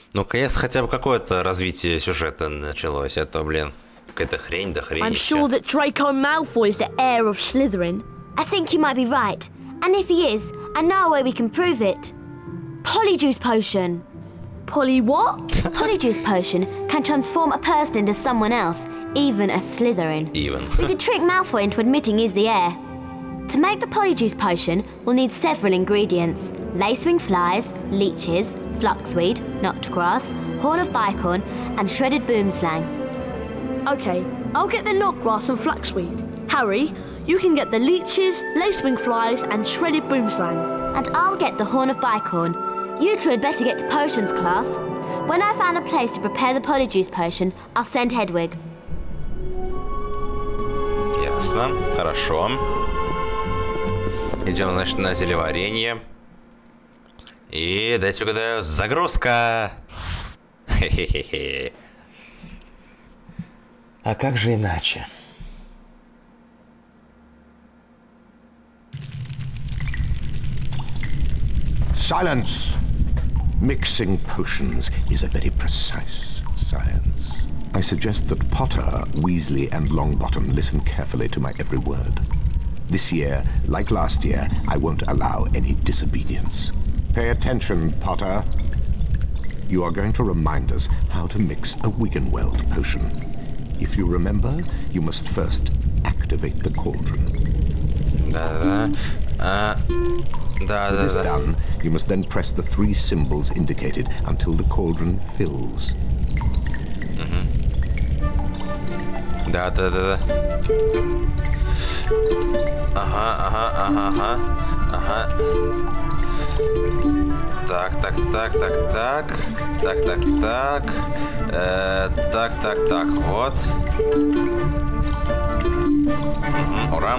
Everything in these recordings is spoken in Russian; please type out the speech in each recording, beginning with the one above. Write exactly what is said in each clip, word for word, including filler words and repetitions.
Ну, конечно, хотя бы какое-то развитие сюжета началось, а то, блин, какая-то хрень да хрень. I'm sure that Draco Malfoy is the heir of Slytherin. I think you might be right. And if he is, I know a way we can prove it. Polyjuice potion. Polly what? Polyjuice potion can transform a person into someone else, even a Slytherin. Even. We could trick Malfoy into admitting he's the heir. To make the Polyjuice potion, we'll need several ingredients. Lacewing flies, leeches, fluxweed, knotgrass, horn of bicorn, and shredded boomslang. Okay, I'll get the knotgrass and flaxweed. Harry, you can get the leeches, lacewing flies, and shredded boomslang. And I'll get the horn of bicorn. You two had better get to potions class. When I find a place to prepare the Polyjuice potion, I'll send Hedwig. Ясно, хорошо. Идем, значит, на зелеварение. И дайте угадаю, загрузка! Хе-хе-хе-хе. А как же иначе? Silence! Mixing potions is a very precise science. I suggest that Potter, Weasley, and Longbottom listen carefully to my every word. This year, like last year, I won't allow any disobedience. Pay attention, Potter. You are going to remind us how to mix a Wiggenweld potion. If you remember, you must first activate the cauldron. Да-да. А... Да-да-да. This done, you must then press the three symbols indicated until the cauldron fills. Угу. Да-да-да-да. Ага, ага, ага, ага. Ага. Так, так, так, так, так. Так, так, так. Э, так, так, так, вот. Угу, ура.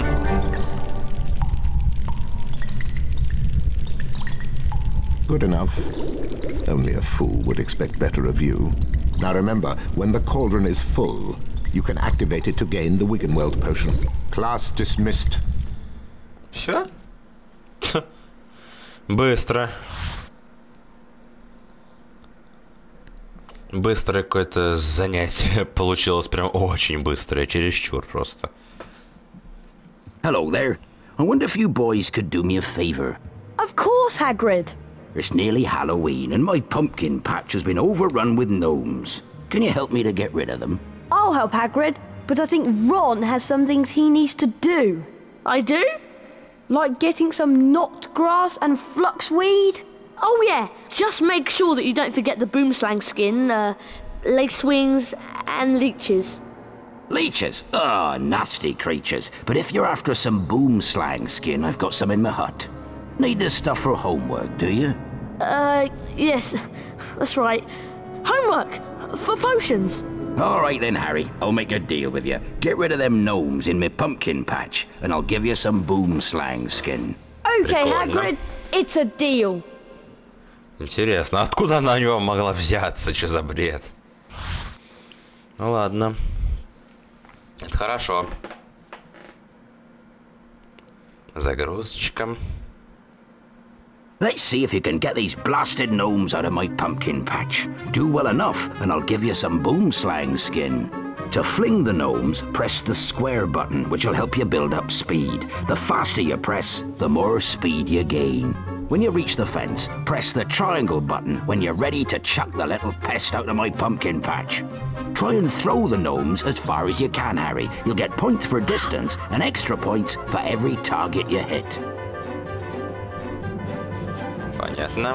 Good enough. Only a fool would expect better of you. Now remember, when the cauldron is full, you can activate it to gain the Wiggenweld potion. Class dismissed. Все? Быстро. Быстрое какое-то занятие получилось, прям очень быстрое, чересчур просто. Hello there. I wonder if you boys could do me a favor. Of course, Hagrid. It's nearly Halloween and my pumpkin patch has been overrun with gnomes. Can you help me to get rid of them? I'll help Hagrid, but I think Ron has some things he needs to do. I do? Like getting some knotgrass and fluxweed? Oh yeah, just make sure that you don't forget the boomslang skin, uh, lacewings and leeches. Leeches? Ah, oh, nasty creatures. But if you're after some boomslang skin, I've got some in my hut. Need this stuff for homework, do you? Uh, yes, that's right. Homework! For potions! All right then, Harry. I'll make a deal with you. Get rid of them gnomes in my pumpkin patch, and I'll give you some boomslang skin. Okay, Hagrid, it's a deal. Интересно, откуда она у него могла взяться? Что за бред? Ну ладно. Это хорошо. Загрузочка. Let's see if you can get these blasted gnomes out of my pumpkin patch. Do well enough, and I'll give you some boomslang skin. To fling the gnomes, press the square button, which will help you build up speed. The faster you press, the more speed you gain. When you reach the fence, press the triangle button when you're ready to chuck the little pest out of my pumpkin patch. Try and throw the gnomes as far as you can, Harry. You'll get points for distance and extra points for every target you hit. Понятно.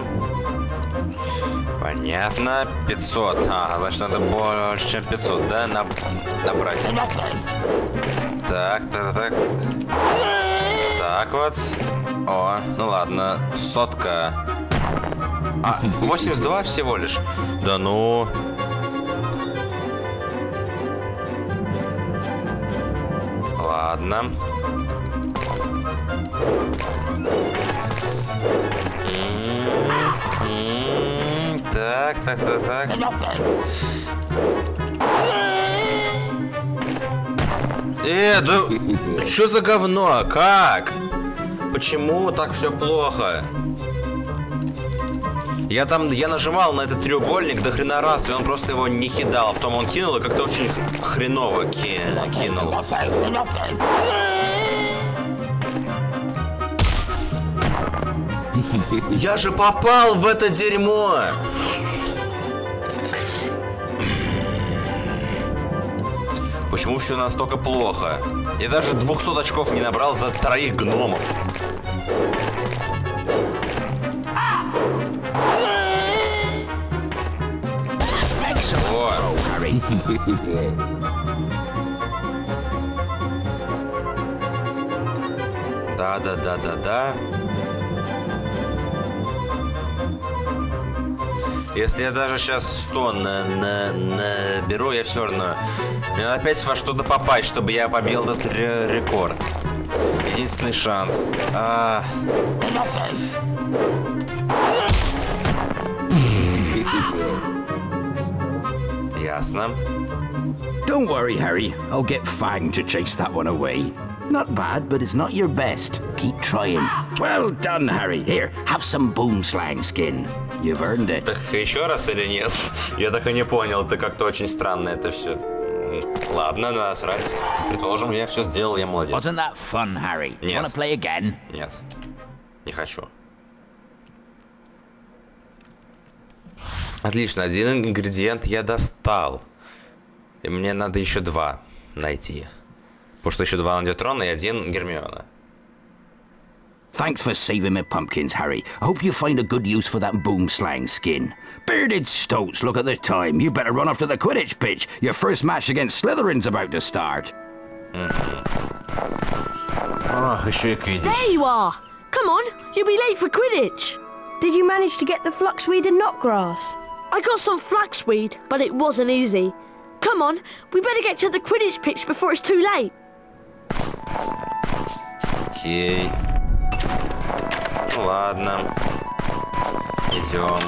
Понятно. пятьсот. А, значит, надо больше, чем пятьсот, да? Наб... Набрать. Так, так, так. Так вот. О, ну ладно. Сотка. А, восемьдесят два всего лишь. Да ну. Ладно. Так, так, так, так. Э, да что за говно? Как? Почему так все плохо? Я там, я нажимал на этот треугольник до хрена раз, и он просто его не кидал. Потом он кинул, и как-то очень хреново ки кинул. Я же попал в это дерьмо! Почему все настолько плохо? Я даже двухсот очков не набрал за троих гномов. О. Да, да, да, да, да. Если я даже сейчас сто на, на, наберу, я все равно... Мне надо опять во что-то попасть, чтобы я побил этот рекорд. Единственный шанс. А... Ясно. Don't worry, Harry. I'll get Fang to chase that one away. Not bad, but it's not your best. Keep trying. Well done, Harry. Here, have some boomslang skin. You've earned it. Так еще раз или нет? Я так и не понял. Это как-то очень странно это все. Ладно, насрать. Предположим, я все сделал, я молодец. Wasn't that fun, Harry? Нет. Wanna play again? Нет. Не хочу. Отлично, один ингредиент я достал. И мне надо еще два найти. Потому что еще два найдет Рон и один Гермиона. Thanks for saving me pumpkins, Harry. I hope you find a good use for that boomslang skin. Bearded stoats, look at the time. You better run off to the Quidditch pitch. Your first match against Slytherin's about to start. Ах, еще и Quidditch. There you are! Come on, you'll be late for Quidditch. Did you manage to get the fluxweed and knotgrass? I got some flaxweed, but it wasn't easy. Come on, we better get to the Quidditch pitch before it's too late. Окей. Ну ладно. Идем.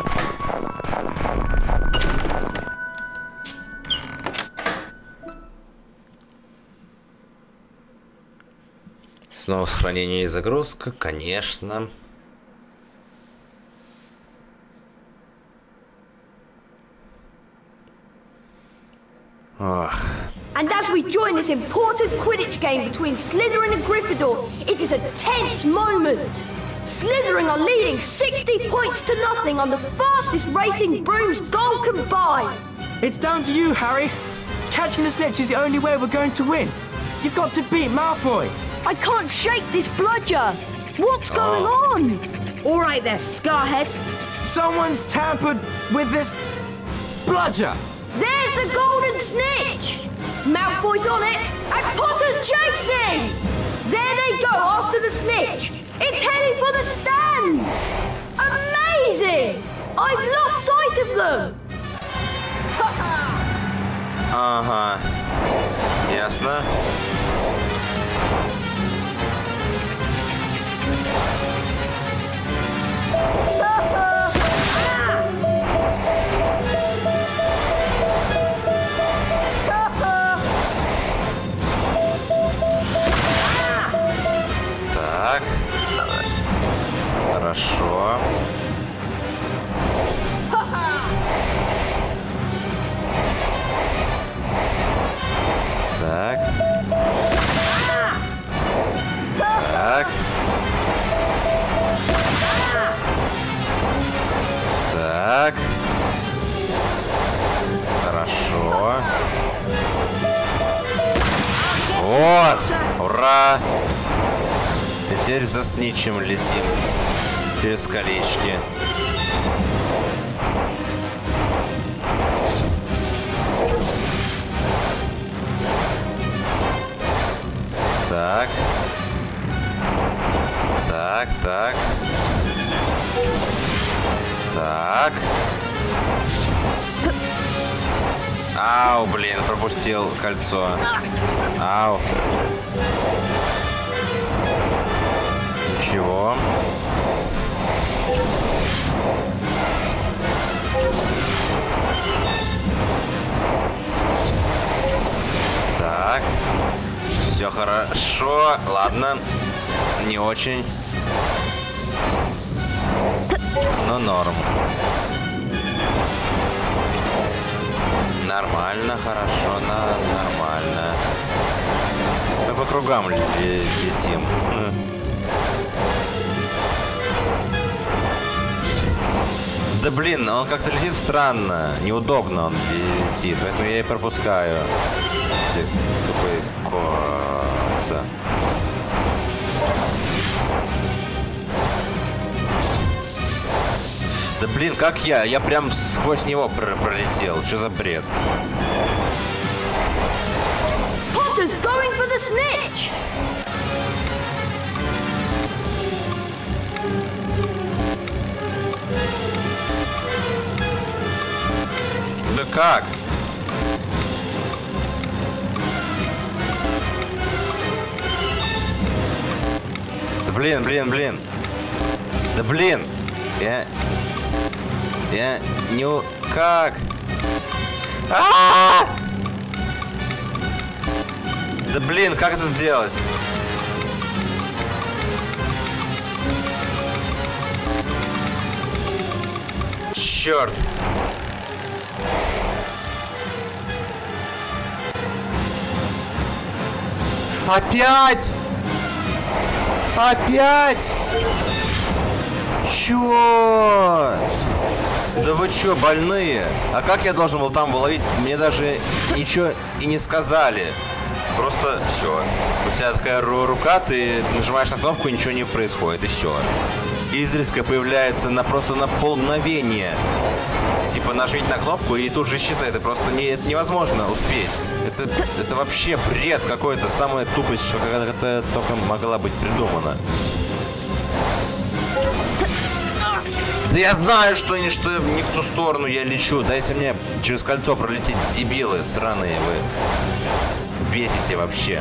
Снова сохранение и загрузка, конечно. Ох. And as we join this important Quidditch game between Slytherin and Gryffindor, it is a tense moment. Slytherin are leading sixty points to nothing on the fastest racing brooms goal combined. It's down to you, Harry. Catching the snitch is the only way we're going to win. You've got to beat Malfoy. I can't shake this bludger. What's going Oh. on? All right there, Scarhead. Someone's tampered with this bludger. There's the golden snitch. Malfoy's on it, and Potter's chasing. There they go after the snitch. It's heading for the stands. Amazing! I've lost sight of them. Ага. Ясно. Так. Хорошо. Так. Так. Так. Хорошо. Вот! Ура! Теперь за сничем летим. Через колечки. Так. Так, так. Так. Ау, блин, пропустил кольцо. Ау. Ничего. Так. Все хорошо. Ладно. Не очень. Но норм. нормально, хорошо, на, нормально. Мы по кругам летим. Да блин, он как-то летит странно, неудобно он летит, поэтому я и пропускаю. Эти тупые коца. Да блин, как я? Я прям сквозь него пр пролетел. Что за бред? Potter's going for the snitch! Да как? Да блин, блин, блин. Да блин. Я... Я... Не... Как? А-а-а! Да блин, как это сделать? Черт. Опять! Опять! Чё? Да вы чё, больные? А как я должен был там выловить? Мне даже ничего и не сказали. Просто все. У тебя такая рука, ты нажимаешь на кнопку, и ничего не происходит, и все. Изредка появляется на просто на полмгновения. Типа нажмите на кнопку и тут же исчезает. Это просто не, это невозможно успеть. Это, это вообще бред какой-то. Самая тупость, что когда-то только могла быть придумана. Да я знаю, что не, что не в ту сторону я лечу. Дайте мне через кольцо пролететь, дебилы сраные вы. Бесите вообще.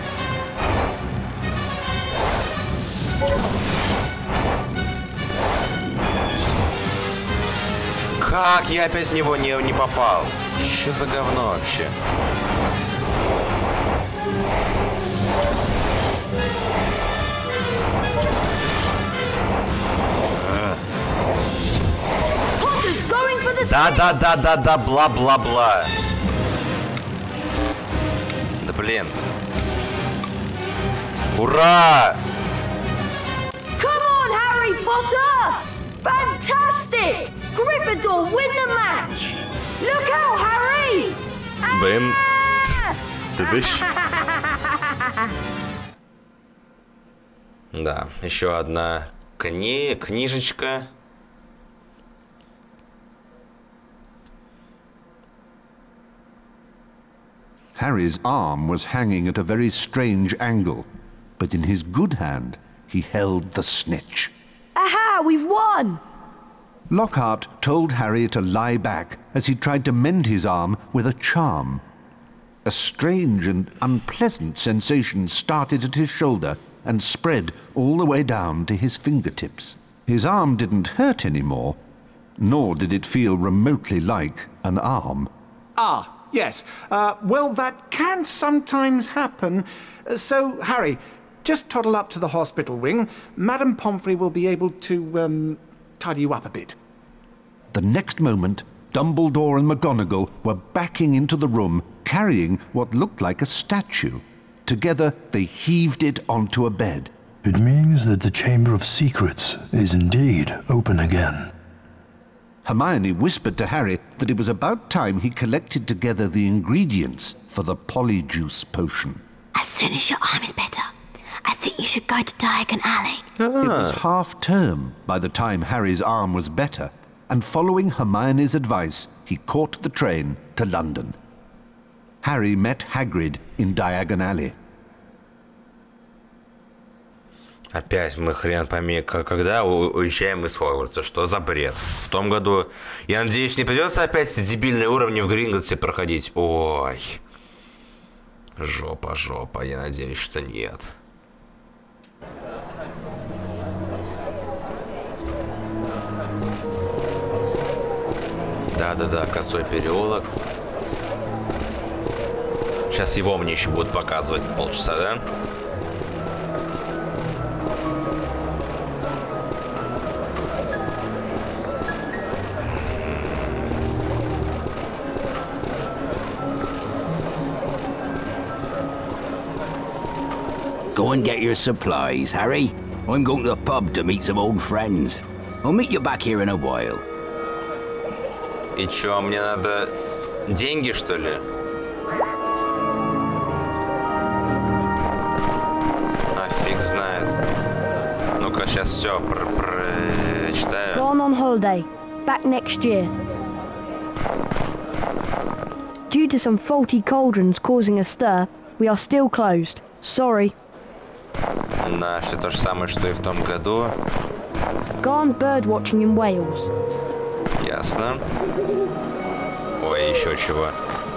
Как я опять в него не, не попал? Что за говно вообще? Да, да, да, да, да, бла-бла-бла. Да блин. Ура! Come on, Harry Potter! Fantastic! Gryffindor win the match! Look out, Harry! Блин. Ты дышишь? Да, еще одна кни книжечка. Harry's arm was hanging at a very strange angle, but in his good hand he held the snitch. Aha, we've won! Lockhart told Harry to lie back as he tried to mend his arm with a charm. A strange and unpleasant sensation started at his shoulder and spread all the way down to his fingertips. His arm didn't hurt anymore, nor did it feel remotely like an arm. Ah, yes. Uh, well, that can sometimes happen. Uh, so, Harry, just toddle up to the hospital wing. Madame Pomfrey will be able to, um, tidy you up a bit. The next moment, Dumbledore and McGonagall were backing into the room, carrying what looked like a statue. Together, they heaved it onto a bed. It means that the Chamber of Secrets is indeed open again. Hermione whispered to Harry that it was about time he collected together the ingredients for the Polyjuice potion. As soon as your arm is better, I think you should go to Diagon Alley. It was half-term by the time Harry's arm was better, and following Hermione's advice, he caught the train to London. Harry met Hagrid in Diagon Alley. Опять мы хрен пойми, когда уезжаем из Хогвартса. Что за бред? В том году, я надеюсь, не придется опять эти дебильные уровни в Гринготсе проходить. Ой. Жопа, жопа. Я надеюсь, что нет. Да-да-да, косой переулок. Сейчас его мне еще будут показывать полчаса, да? Go and get your supplies, Harry. I'm going to the pub to meet some old friends. I'll meet you back here in a while. И чё, мне надо деньги, что ли? А фиг знает. Ну-ка, сейчас все прочитаю. Gone on holiday. Back next year. Due to some faulty cauldrons causing a stir, we are still closed. Sorry. Да, все то же самое, что и в том году. Gone bird watching in Wales. Ясно. Ой, еще чего.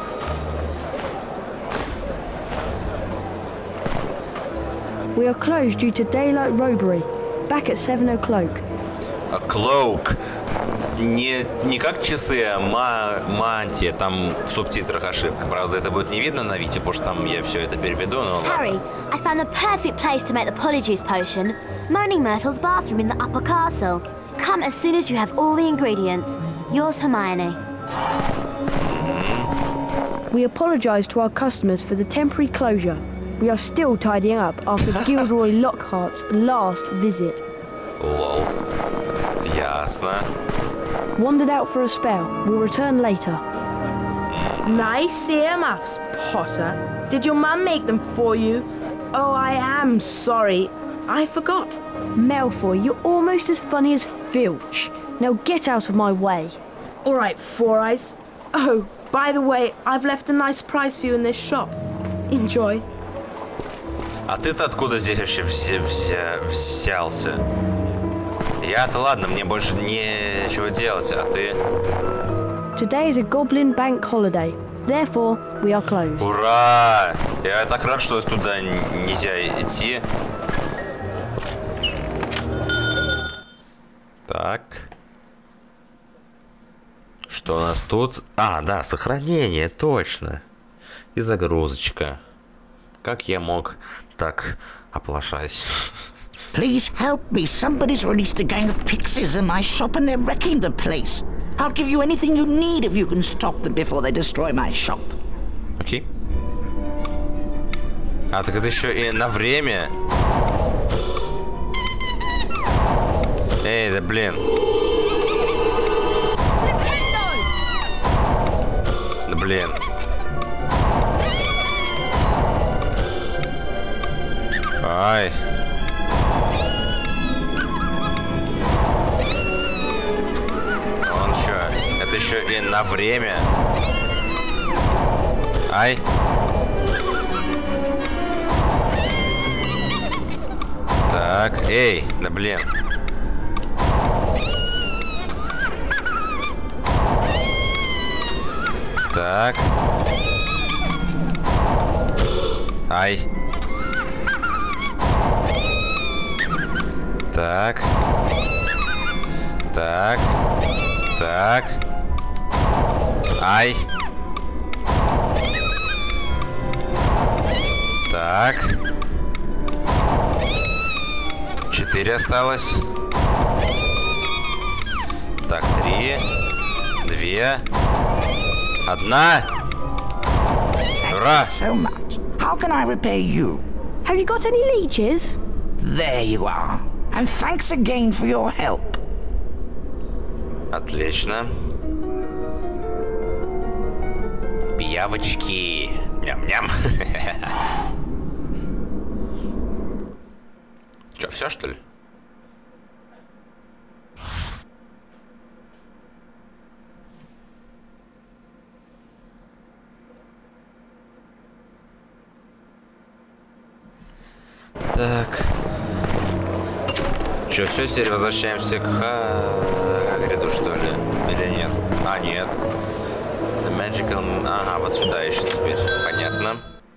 We are closed due to daylight robbery. Back at seven o'clock. A cloak. Не, не как часы, а ма мантия. Там в субтитрах ошибка. Правда, это будет не видно на видео, потому что там я все это переведу, но Harry, ладно. I found the perfect place to make the polyjuice potion. Moaning Myrtle's bathroom in the upper castle. Come as soon as you have all the ingredients. Yours, Hermione. We apologise to our customers for the temporary closure. We are still tidying up after Gilderoy Lockhart's last visit. Лол. Ясно. Wandered out for a spell. We'll return later. Nice earmuffs, Potter. Did your mum make them for you? Oh, I am sorry. I forgot. Malfoy, you're almost as funny as Filch. Now get out of my way. All right, Four Eyes. Oh, by the way, I've left a nice prize for you in this shop. Enjoy. А ты-то откуда здесь вообще взя взя взялся? Я-то ладно, мне больше нечего делать, а ты? Today is a Goblin Bank holiday. Therefore, we are closed. Ура! Я так рад, что туда нельзя идти. Так. Что у нас тут? А, да, сохранение, точно. И загрузочка. Как я мог так оплошать? Please help me. Somebody's released a gang of pixies in my shop and they're wrecking the place. I'll give you anything you need if you can stop them before they destroy my shop. Окей. А, так это еще и на время. Эй, да блин. Да блин. Ай. Он что? Это еще и на время. Ай. Так, эй, да блин. Так. Ай. Так. Так. Так. Ай. Так. Четыре осталось. Так, три. Две. Одна. Ура! So much. How can I repay you? Have you got any leeches? There you are. And thanks again for your help. Отлично. Пиявочки. Ням-ням. Че, все что ли? Так. Че, все, теперь возвращаемся к Хагриду, что ли? Или нет? А, нет. The Magical... Ага, вот сюда еще теперь. Понятно.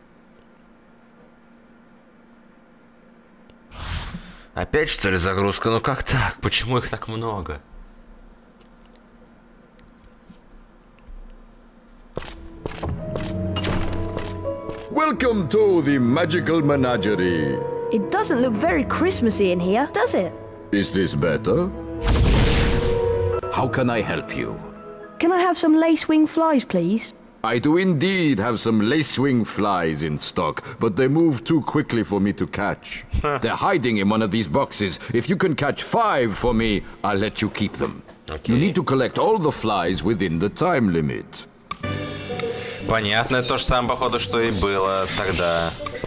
Опять, что ли, загрузка? Ну как так? Почему их так много? Welcome to the Magical Menagerie. It doesn't look very Christmassy in here, does it? Is this better? How can I help you? Can I have some lacewing flies, please? I do indeed have some lacewing flies in stock, but they move too quickly for me to catch. They're hiding in one of these boxes. If you can catch five for me, I'll let you keep them. Okay. You need to collect all the flies within the time limit. Понятно, это то же самое, походу, что и было тогда.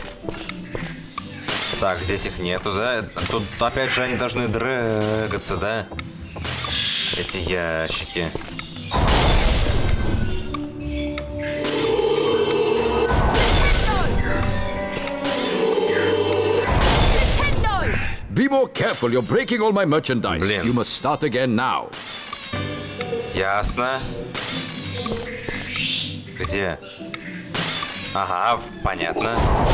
Так, здесь их нету, да? Тут опять же они должны дрыгаться, да? Эти ящики. Be more careful, you're breaking all my merchandise. Блин. You must start again now. Ясно. Где? Ага, понятно.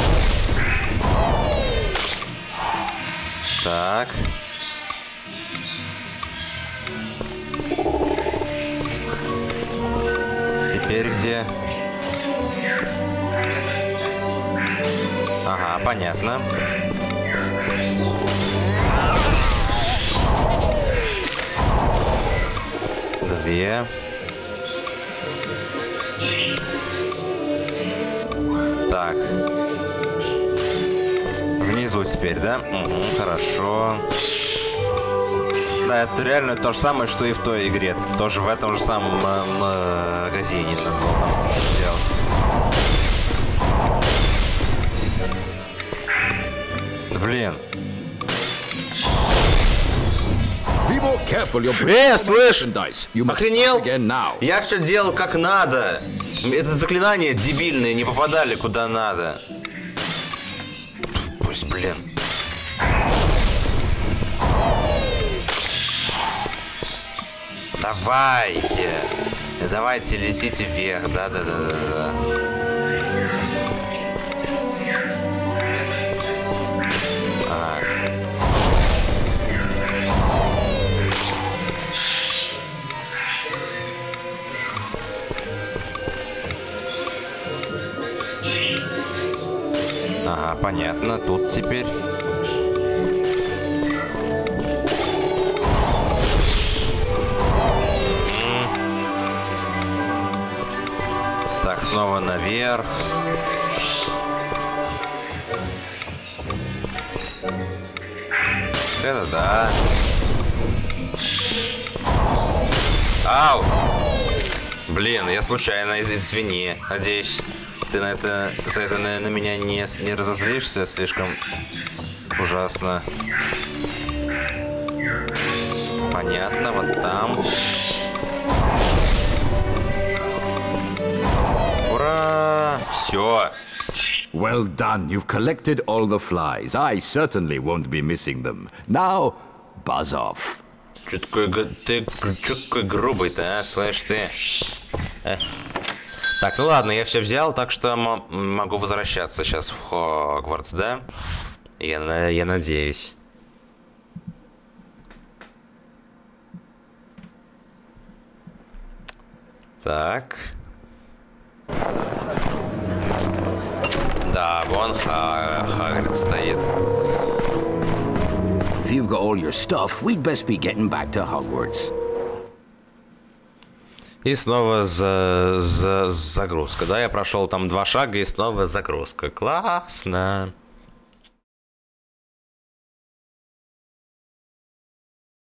Так. Теперь где? Ага, понятно. Две. Так. Внизу теперь, да? Угу, хорошо. Да, это реально то же самое, что и в той игре. Тоже в этом же самом э, магазине надо было что-то делать. Да блин. Э, слышь! Охренел? Я все делал как надо. Это заклинания дебильные не попадали куда надо. Пусть, блин. Давайте. Давайте, летите вверх. Да-да-да-да-да. Ага, понятно. Тут теперь... Так, снова наверх. Это да. Ау! Блин, я случайно, извини. Надеюсь, ты на это, за это на, на меня не, не разозлишься слишком ужасно. Понятно, вот там. Ура! Все. Well done. You've collected all the flies. I certainly won't be missing them. Now, buzz off. Че такой, ты, че такой грубый-то, а? Слышь, ты. Э. Так, ну ладно, я все взял, так что могу возвращаться сейчас в Хогвартс, да? Я, я надеюсь. Так. Да, вон Ха Хагрид стоит. If you've got all your stuff, we'd best be getting back to Hogwarts. И снова за, за, загрузка, да? Я прошел там два шага и снова загрузка. Классно.